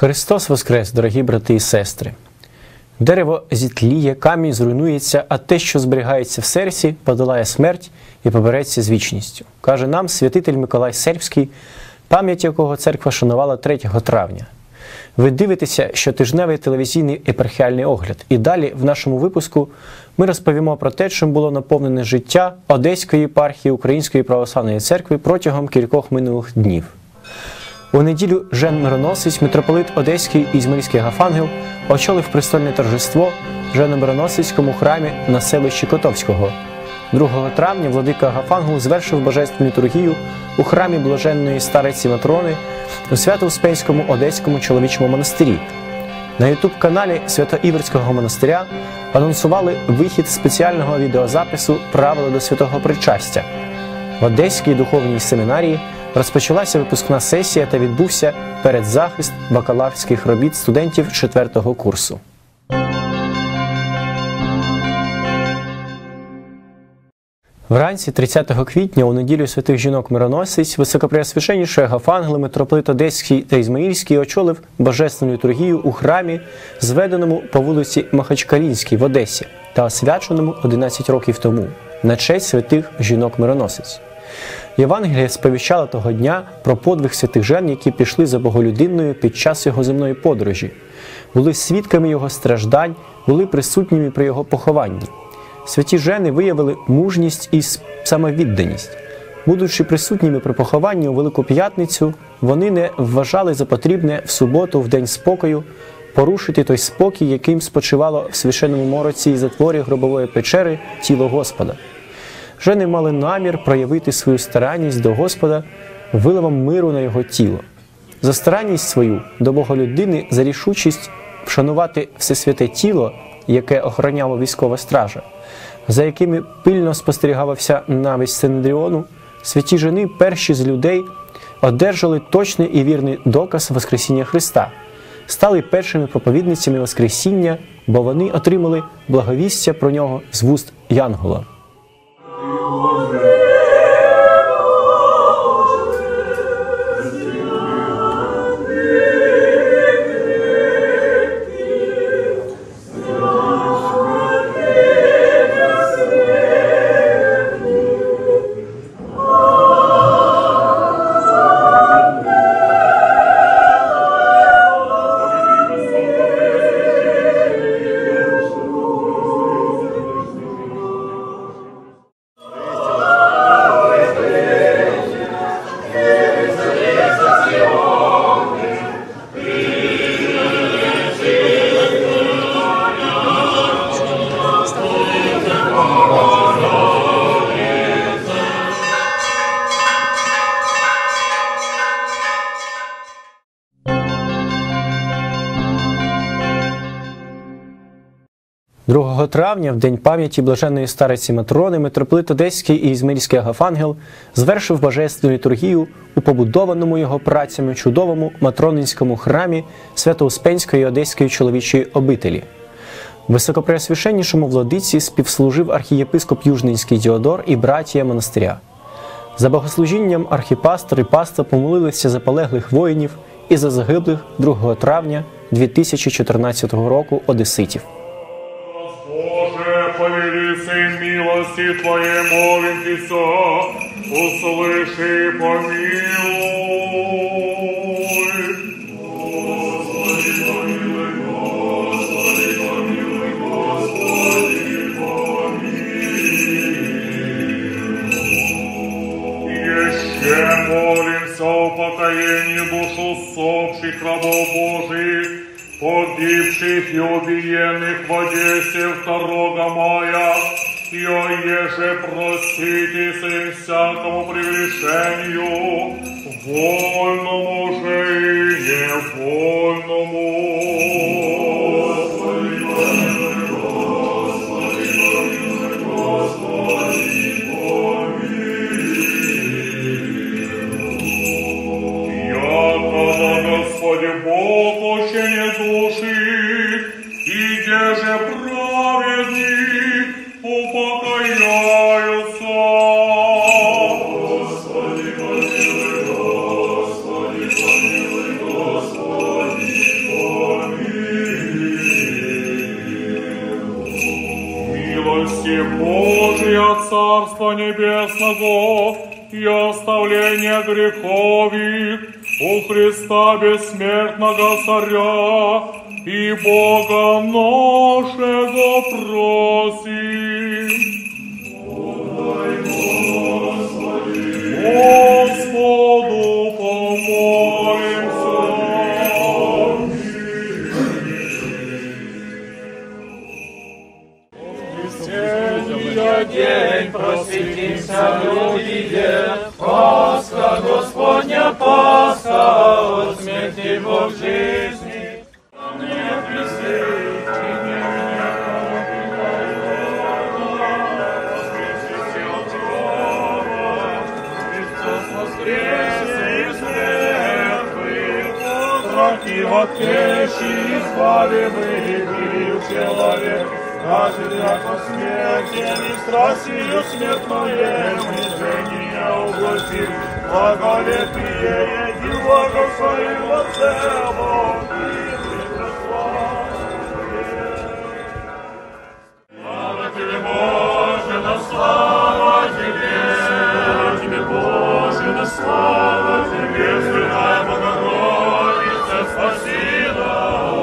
Христос воскрес, дорогі брати і сестри! Дерево зітліє, камінь зруйнується, а те, що зберігається в серці, подолає смерть і побереться з вічністю. Каже нам святитель Миколай Сербський, пам'ять якого церква шанувала 3 травня. Ви дивитеся щотижневий телевізійний епархіальний огляд. І далі в нашому випуску ми розповімо про те, чим було наповнене життя Одеської єпархії Української православної церкви протягом кількох минулих днів. У неділю Жен Мироносець, митрополит Одеський і Ізмаїльський Агафангел, очолив престольне торжество в Жено-Мироносицькому храмі на селищі Котовського. 2 травня владика Агафангел звершив божественну літургію у храмі Блаженної Стариці Матрони у Свято-Успенському Одеському чоловічому монастирі. На ютуб-каналі Свято-Іверського монастиря анонсували вихід спеціального відеозапису «Правила до святого причастя». В Одеській духовній семінарії розпочалася випускна сесія та відбувся передзахист бакалаврських робіт студентів 4-го курсу. Вранці 30 квітня у неділю святих жінок-мироносиць високопреосвященніший Агафангел, митрополит Одеський та Ізмаїльський очолив божественну літургію у храмі, зведеному по вулиці Махачкалінській в Одесі та освяченому 11 років тому на честь святих жінок-мироносиць. Євангелія сповіщала того дня про подвиг святих жен, які пішли за Боголюдинною під час його земної подорожі, були свідками його страждань, були присутніми при його похованні. Святі жени виявили мужність і самовідданість. Будучи присутніми при похованні у Велику П'ятницю, вони не вважали за потрібне в суботу, в день спокою, порушити той спокій, яким спочивало в священному мороці і затворі гробової печери тіло Господа. Жени мали намір проявити свою старанність до Господа виливом миру на його тіло. За старанність свою до Боголюдини, за рішучість вшанувати всесвяте тіло, яке охороняла військова стража, за якими пильно спостерігався навіть Синедріону, святі жени, перші з людей, одержали точний і вірний доказ Воскресіння Христа, стали першими проповідницями Воскресіння, бо вони отримали благовістя про нього з вуст Янгола. «2 травня, в день пам'яті Блаженної Стариці Матрони, митрополит Одеський і Ізмаїльський Агафангел звершив божественну літургію у побудованому його працями чудовому Матронинському храмі Свято-Успенської Одеської чоловічої обителі. Високопреосвященнішому владиці співслужив архієпископ Южненський Діодор і братія монастиря. За богослужінням архіпастор і паства помолилися за полеглих воїнів і за загиблих 2 травня 2014 року одеситів. По великой милости Твоей молимся, услыши, помилуй. Господи, помилуй, Господи, помилуй, Господи, помилуй. Еще молимся о покаянии душ усопших рабов Божьих, погибших и убиенных в Одессе 2 мая, и оеже простите им всякому прегрешению, вольному же и невольному. Господи, помилуй, Господи, помилуй, Господи, помилуй. Якого Господи Бог очение души, и где же праведник упокояются. Господи, помилуй, Господи. Царства Небесного и оставление грехов их у Христа бессмертного Царя и Бога нашего просим. Господу помолимся. Весенний день просветимся, люди, Пасха Господня, Пасха, от смерти Бог жизни. Не присыпьте меня, Христос воскресе из мертвых, отроки воскресший, избавимый был человек. Даже яко смертен и страстью смертное унижение угостил, благолепие еди благословил целом и слава тебе, Боже, на слава тебе, Боже, на слава тебе, Святая Богородица, спаси нас.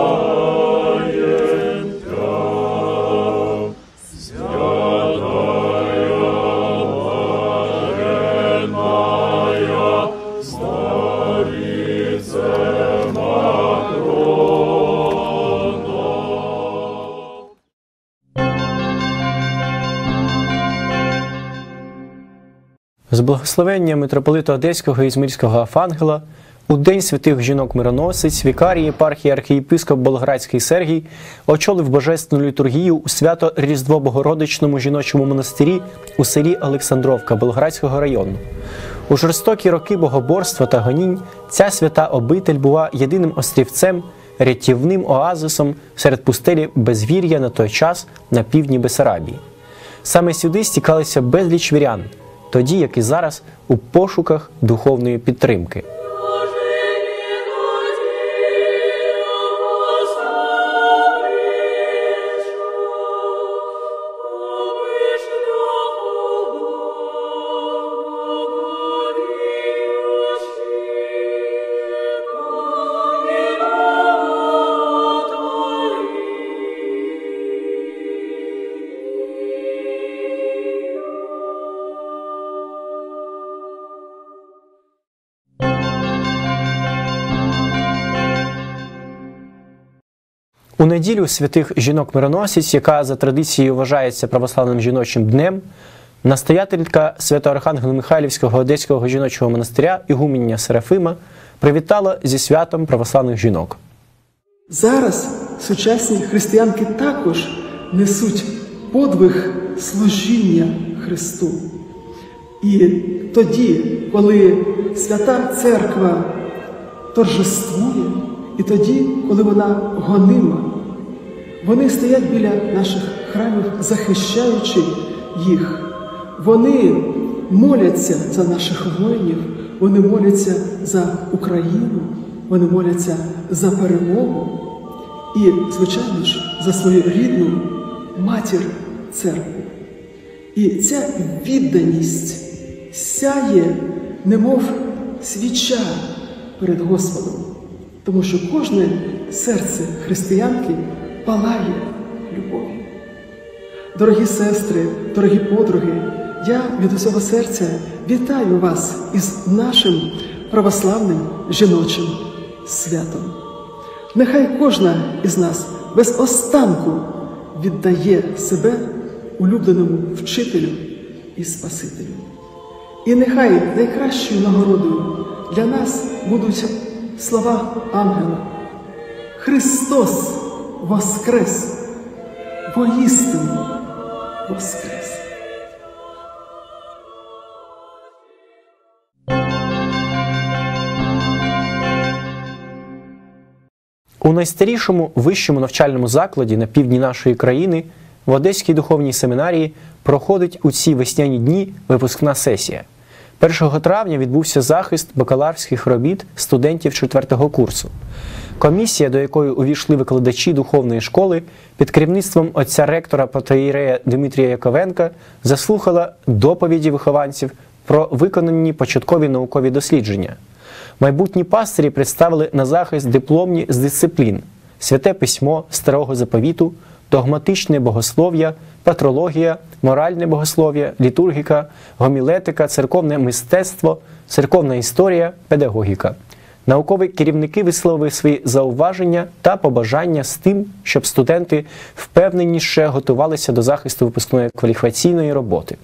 З благословення митрополита Одеського і Ізмаїльського Афангела у День святих жінок-мироносиць вікарій єпархії архієпископ Болградський Сергій очолив божественну літургію у свято-Різдво-Богородичному жіночому монастирі у селі Олександровка Болградського району. У жорстокі роки богоборства та гонінь ця свята обитель була єдиним острівцем, рятівним оазисом серед пустелі безвір'я на той час на півдні Бессарабії. Саме сюди стікалися безліч вірян, тоді, як і зараз, у пошуках духовної підтримки. У неділю святих жінок-мироносиць, яка за традицією вважається православним жіночим днем, настоятелька Свято-Архангело-Михайлівського Одеського жіночого монастиря ігуменя Серафима привітала зі святом православних жінок. Зараз сучасні християнки також несуть подвиг служіння Христу. І тоді, коли Свята Церква торжествує, і тоді, коли вона гонима, вони стоять біля наших храмів, захищаючи їх. Вони моляться за наших воїнів, вони моляться за Україну, вони моляться за перемогу і, звичайно ж, за свою рідну матір церкву. І ця відданість сяє, немов свіча перед Господом. Тому що кожне серце християнки палає любов'ю. Дорогі сестри, дорогі подруги, я від усього серця вітаю вас із нашим православним жіночим святом. Нехай кожна із нас без останку віддає себе улюбленому вчителю і Спасителю. І нехай найкращою нагородою для нас будуть слова ангела. Христос воскрес, воістину воскрес. У найстарішому вищому навчальному закладі на півдні нашої країни в Одеській духовній семінарії проходить у ці весняні дні випускна сесія. 1 травня відбувся захист бакалаврських робіт студентів 4-го курсу. Комісія, до якої увійшли викладачі духовної школи, під керівництвом отця ректора протоієрея Дмитрія Яковенка заслухала доповіді вихованців про виконані початкові наукові дослідження. Майбутні пастирі представили на захист дипломні з дисциплін – святе письмо Старого Заповіту, догматичне богослов'я, патрологія, моральне богослов'я, літургіка, гомілетика, церковне мистецтво, церковна історія, педагогіка. Наукові керівники висловили свої зауваження та побажання з тим, щоб студенти впевненіше готувалися до захисту випускної кваліфікаційної роботи.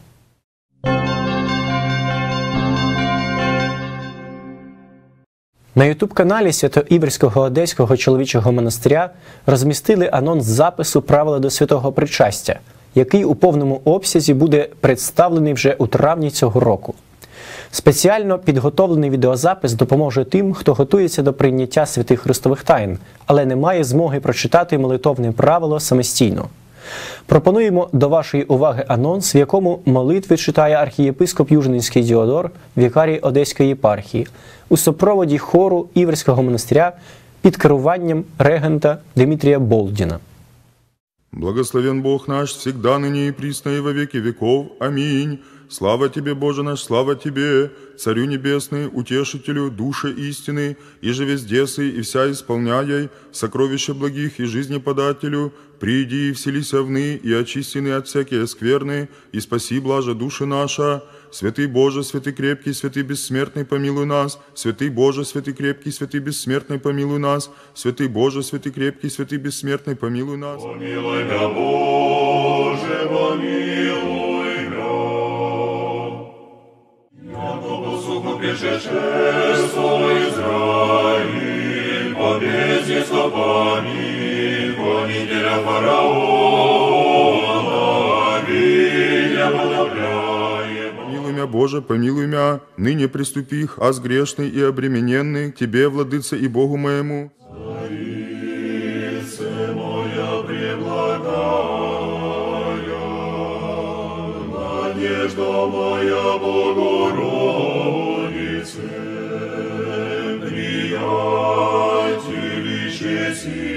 На ютуб-каналі Свято-Іверського Одеського чоловічого монастиря розмістили анонс запису «Правила до святого причастя», який у повному обсязі буде представлений вже у травні цього року. Спеціально підготовлений відеозапис допоможе тим, хто готується до прийняття святих Христових тайн, але не має змоги прочитати молитовне правило самостійно. Пропонуємо до вашої уваги анонс, в якому молитви читає архієпископ Южненський Діодор, вікарій Одеської єпархії, у супроводі хору Іверського монастиря під керуванням регента Дмитрія Болдіна. Благословен Бог наш, всегда, ныне и присно, и во веки веков. Аминь. Слава Тебе, Боже наш, слава Тебе, Царю Небесный, Утешителю, Душе истины, и же вездесы, и вся исполняй, сокровища благих и жизнеподателю, приди и вселися вны, и очистины от всякие скверны, и спаси, блаже, души наша. Святый Боже, святый крепкий, святый бессмертный, помилуй нас. Святый Боже, святый крепкий, святый бессмертный, помилуй нас. Святый Боже, святый крепкий, святый бессмертный, помилуй нас. Помилуй мя, Боже, помилуй мя. Яко по суху пришедшество Израиль, победе стопами гонителя фараона, меня подобляем. Помилуй мя, Боже, помилуй мя, ныне приступих, аз грешный и обремененный, к Тебе, владыце и Богу моему. Царице моя преблагая, надежда моя Богородице, приятелище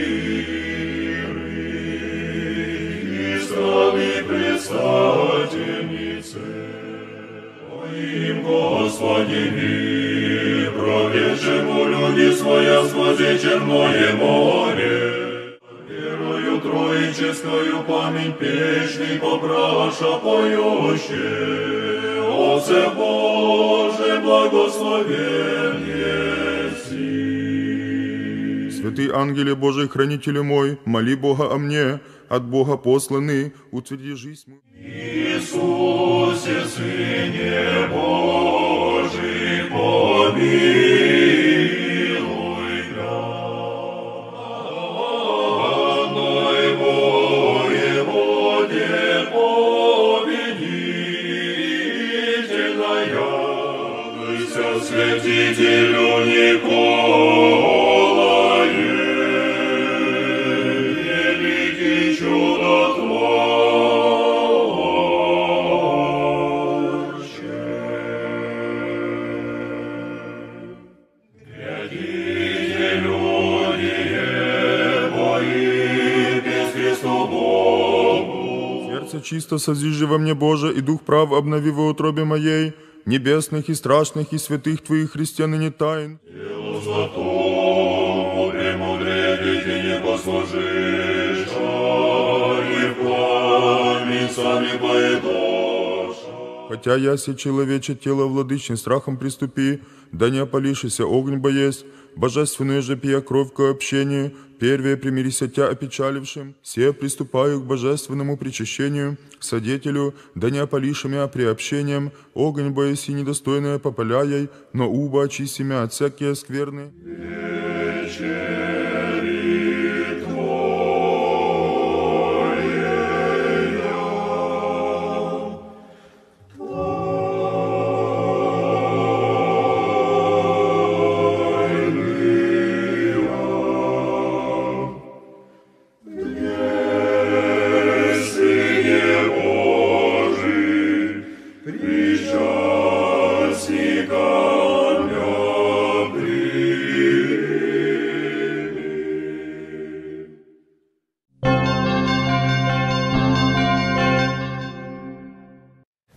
сиры и страны предстательнице. Моим Господи, проведшему люди своя сквозь черное море, верою троическою память печный попраша поющий, Отце Боже, благословен еси. Святый ангеле Божий, хранителю мой, моли Бога о мне, от Бога посланный, утверди жизнь мою. Иисусе, Сыне Божий, помилуй мя. Ной воеводе победительная, Выся святителю Николае, великий чудотворче. Глядите, люди, бои без Христу Богу. Сердце чисто созижди во мне, Боже, и дух прав обнови во утробе моей, небесных и страшных и святых Твоих христиан и не тайн. Делу златому премудрее ты не послужишь, а и в пламень сами пойдешь. Хотя ясе человече тело владычный страхом приступи, да не опалишься огонь боесть, божественную же пия кровь к общению, первее примирися тя опечалившим, все приступаю к божественному причащению, к содетелю, да не опалишь мя приобщением, огонь боеси недостойное попаляй, но уба очисти мя от всякие скверны. Причастникам я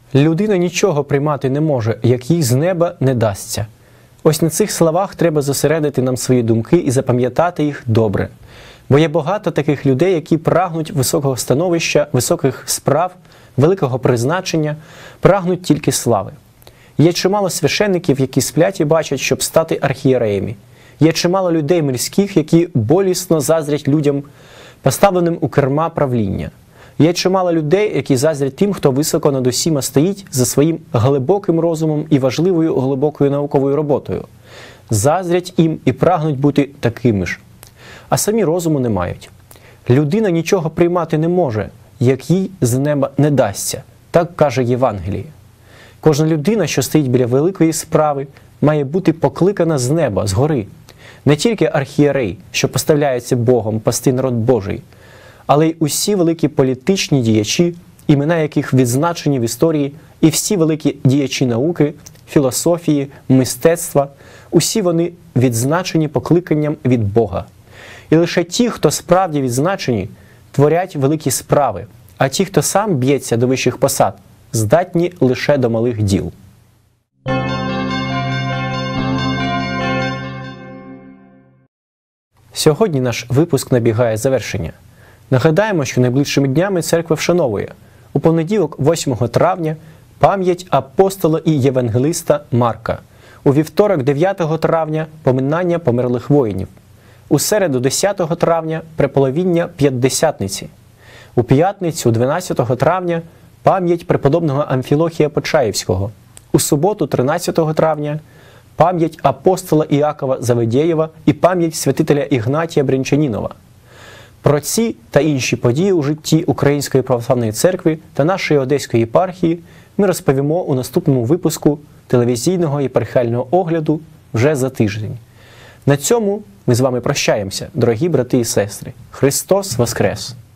Людина нічого приймати не може, як їй з неба не дасться. Ось на цих словах треба зосередити нам свої думки і запам'ятати їх добре. Бо є багато таких людей, які прагнуть високого становища, високих справ, великого призначення, прагнуть тільки слави. Є чимало священників, які сплять і бачать, щоб стати архієреями. Є чимало людей мирських, які болісно заздрять людям, поставленим у керма правління. Є чимало людей, які заздрять тим, хто високо над усіма стоїть за своїм глибоким розумом і важливою глибокою науковою роботою. Заздрять їм і прагнуть бути такими ж. А самі розуму не мають. Людина нічого приймати не може, як їй з неба не дасться. Так каже Євангеліє. Кожна людина, що стоїть біля великої справи, має бути покликана з неба, згори. Не тільки архієрей, що поставляється Богом пасти народ Божий, але й усі великі політичні діячі, імена яких відзначені в історії, і всі великі діячі науки, філософії, мистецтва, усі вони відзначені покликанням від Бога. І лише ті, хто справді відзначені, творять великі справи, а ті, хто сам б'ється до вищих посад, здатні лише до малих діл. Сьогодні наш випуск набігає завершення. Нагадаємо, що найближчими днями церква вшановує у понеділок, 8 травня, пам'ять апостола і євангелиста Марка. У вівторок, 9 травня, поминання померлих воїнів. У середу, 10 травня, преполовіння П'ятдесятниці. У п'ятницю, 12 травня, пам'ять преподобного Амфілохія Почаївського. У суботу, 13 травня, пам'ять апостола Іакова Завидєєва і пам'ять святителя Ігнатія Брянчанінова. Про ці та інші події у житті Української православної церкви та нашої Одеської єпархії ми розповімо у наступному випуску телевізійного єпархіального огляду вже за тиждень. На цьому ми з вами прощаємося, дорогі брати і сестри. Христос Воскрес!